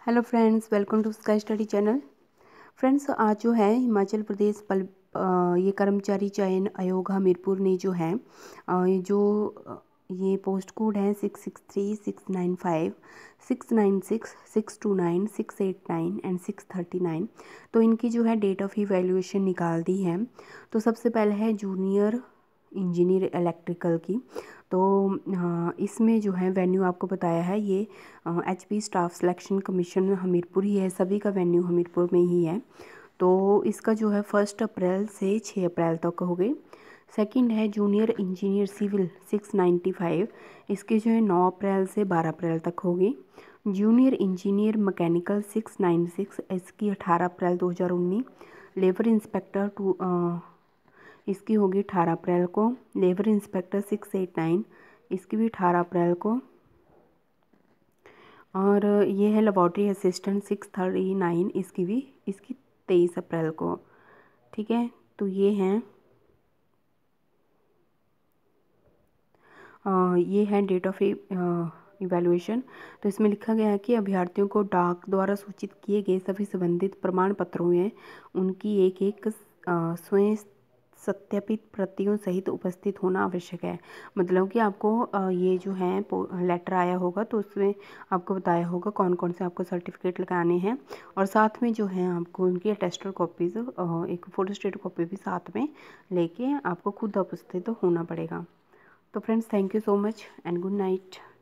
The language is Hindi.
Hello friends, welcome to Sky Study channel. Friends, आज जो है हिमाचल प्रदेश ये कर्मचारी चयन आयोग हमीरपुर ने जो है ये पोस्ट कोड है 663, 695, 696, 629, 689 एंड 639। तो इनकी जो है डेट ऑफ इवैल्यूएशन निकाल दी है। तो सबसे पहले है जूनियर इंजीनियर इलेक्ट्रिकल की। तो हाँ, इसमें जो है वेन्यू आपको बताया है ये HP staff selection commission Hamirpur ही है, सभी का वेन्यू हमीरपुर में ही है। तो इसका जो है 1 अप्रैल से 6 अप्रैल तक हो गई। सेकंड है जूनियर इंजीनियर सिविल 695, इसकी जो है 9 अप्रैल से 12 अप्रैल तक होगी। जूनियर इंजीनियर मैकेनिकल 696, इसकी 18 अप्रैल 2019। लेबर इंस्पेक्टर इसकी होगी 18 अप्रैल को। लेबर इंस्पेक्टर 689, इसकी भी 18 अप्रैल को। और ये है लेबॉर्ट्री असिस्टेंट 639, इसकी 23 अप्रैल को। ठीक है, तो ये हैं ये है डेट ऑफ इवैल्यूएशन। तो इसमें लिखा गया है कि अभ्यर्थियों को डाक द्वारा सूचित किए गए सभी संबंधित प्रमाण पत्रों में उनकी एक स्वयं सत्यापित प्रतियों सहित उपस्थित होना आवश्यक है। मतलब कि आपको ये जो है लेटर आया होगा तो उसमें आपको बताया होगा कौन कौन से आपको सर्टिफिकेट लगाने हैं, और साथ में जो है आपको उनकी अटेस्टेड कॉपीज़ एक फोटोस्टेट कॉपी भी साथ में लेके आपको खुद उपस्थित होना पड़ेगा। तो friends, thank you so much and good night.